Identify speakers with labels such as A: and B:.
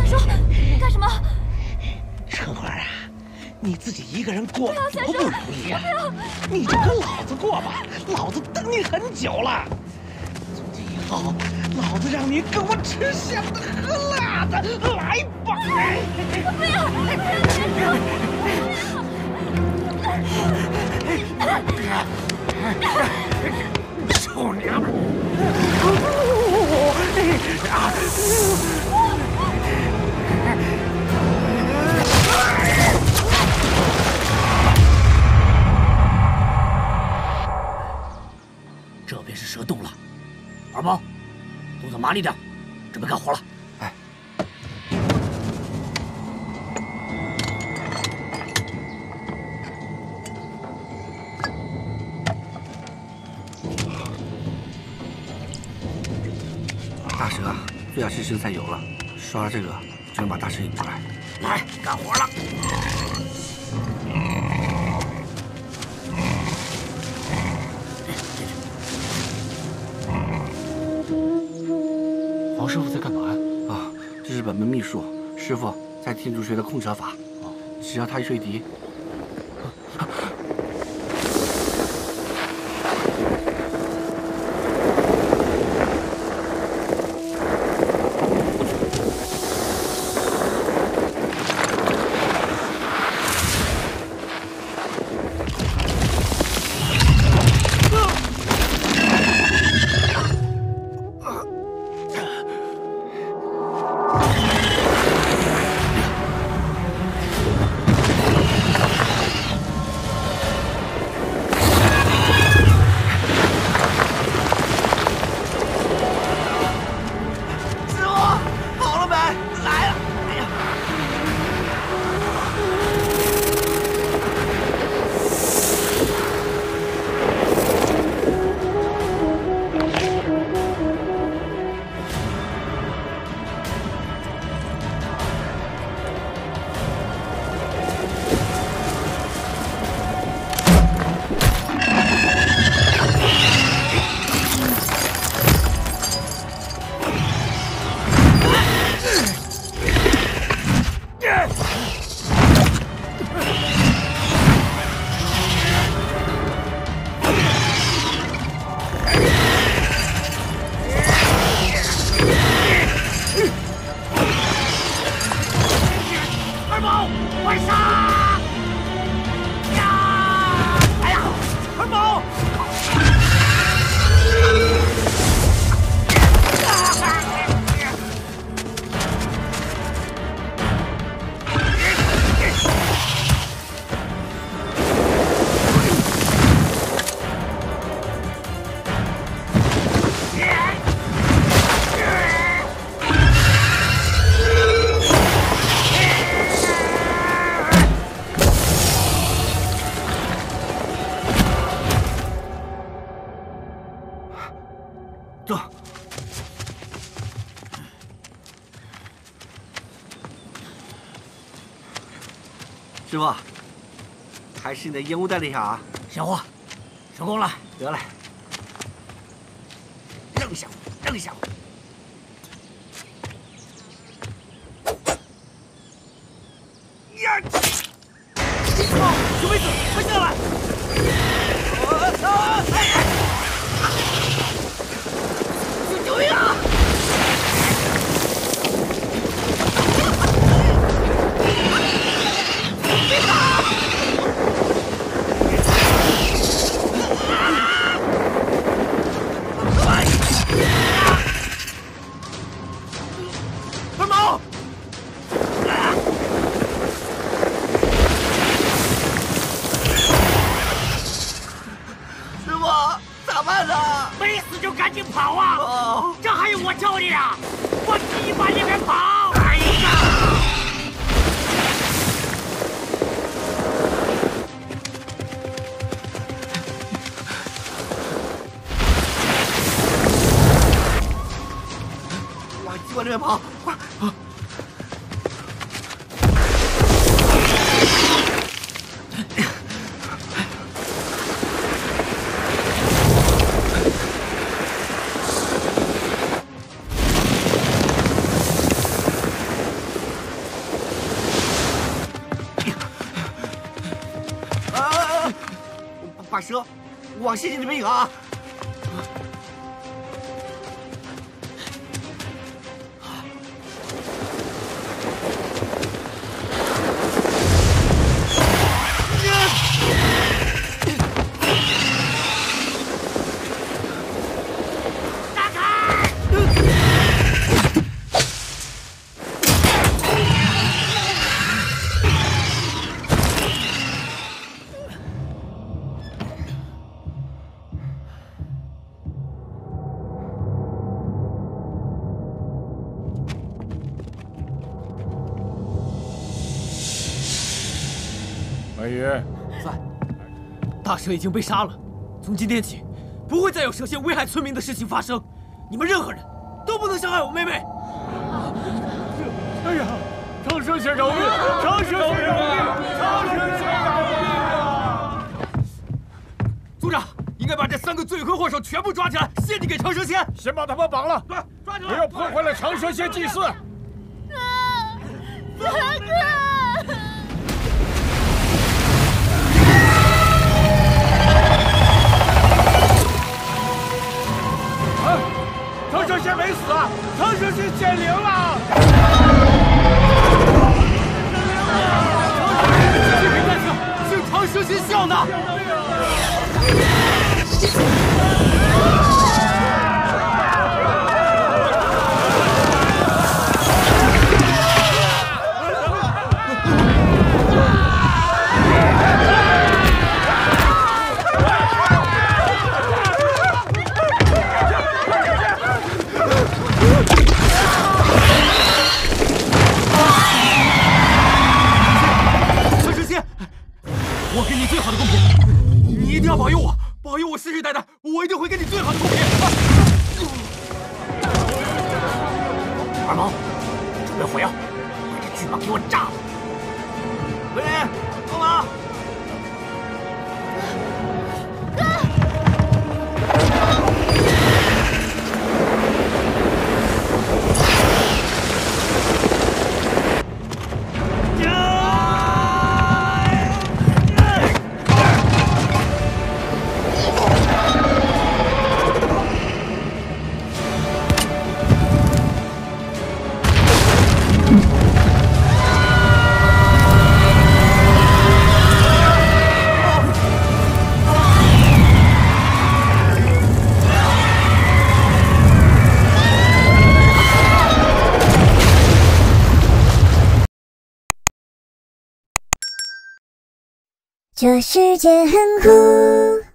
A: 叔，干什么？
B: 春花啊，你自己一个人过多不容易啊！
A: 你
B: 就跟老子过吧，老子等你很久了。从今以后，老子让你跟我吃香的喝辣的，来吧！
A: 不要！
B: 臭娘们！
C: 这边是蛇洞了，二毛，动作麻利点，准备干活了。哎，
D: 大蛇啊，最爱吃生菜油了，刷了这个就能把大蛇引出来。
C: 来，干活了。
E: 王师傅在干嘛呀？
D: 啊，这是本门秘术，师傅在天竺学的控蛇法。只要他一吹笛，师傅，还是你的烟雾弹厉害啊！
C: 小伙，成功了，
D: 得嘞，
C: 扔下我，扔下我！呀！小妹子，快下来！救命啊！
B: 二毛，
D: 师傅咋办呢？
C: 没死就赶紧跑啊！这还用我教你啊？往鸡巴里面跑！哎呀！
D: 往这边跑，快！ 大蛇，我谢谢你的命啊！
E: 门爷，
F: 在。大蛇已经被杀了，从今天起，不会再有蛇蝎危害村民的事情发生。你们任何人都不能伤害我妹妹。
E: 哎呀，长蛇仙饶命！长蛇仙饶命！长蛇仙饶命！
F: 组长，应该把这3个罪魁祸首全部抓起来，献祭给长蛇仙。
E: 先把他们绑了，
F: 对，抓起来！
E: 不要破坏了长蛇仙祭祀。
A: 三哥。
E: 长蛇仙没死啊！长蛇仙显灵了！
F: 这个蛋子是长蛇仙像的。保佑我，保佑我世世代代，我一定会给你最好的公平。
C: 二毛，准备火药，把这巨蟒给我炸了！
D: 文林，帮忙！
G: 这世界很酷。